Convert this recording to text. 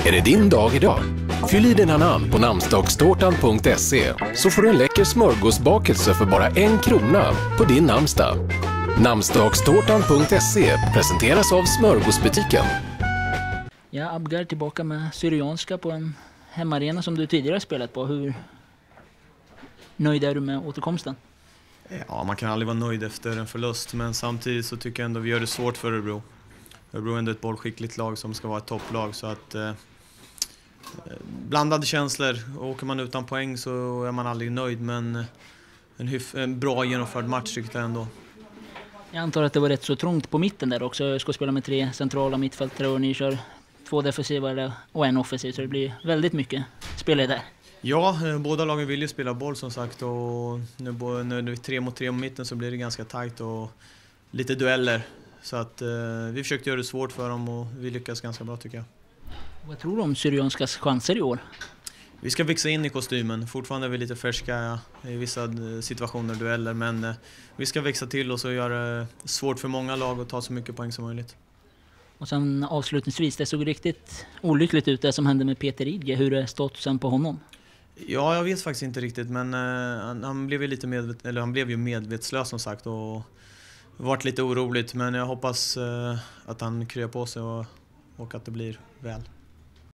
är det din dag idag. Fyll i dina namn på namnsdagstårtan.se så får du en läcker smörgåsbakelse för bara 1 krona på din namnsdag. Namnsdagstårtan.se presenteras av Smörgåsbutiken. Ja, Abgar tillbaka med Syrianska på en hemmaarena som du tidigare spelat på. Hur nöjd är du med återkomsten? Ja, man kan aldrig vara nöjd efter en förlust, men samtidigt så tycker jag ändå vi gör det svårt för Örebro. Örebro är ändå ett bollskickligt lag som ska vara ett topplag, så att blandade känslor. Åker man utan poäng så är man aldrig nöjd, men en bra genomförd match tycker jag ändå. Jag antar att det var rätt så trångt på mitten där också. Jag ska spela med 3 centrala mittfältare och ni kör 2 defensiva och 1 offensiv, så det blir väldigt mycket spelare där. Ja, båda lagen vill ju spela boll som sagt, och när det är 3 mot 3 på mitten så blir det ganska tajt och lite dueller. Så att vi försökte göra det svårt för dem och vi lyckas ganska bra tycker jag. Vad tror du om Syrianskas chanser i år? Vi ska växa in i kostymen. Fortfarande är vi lite färska i vissa situationer, dueller, men vi ska växa till och så göra det svårt för många lag att ta så mycket poäng som möjligt. Och sen avslutningsvis, det såg riktigt olyckligt ut det som hände med Peter Idje. Hur är statusen på honom? Ja, jag vet faktiskt inte riktigt, men han blev ju medvetslös som sagt och varit lite oroligt, men jag hoppas att han kryar på sig och att det blir väl.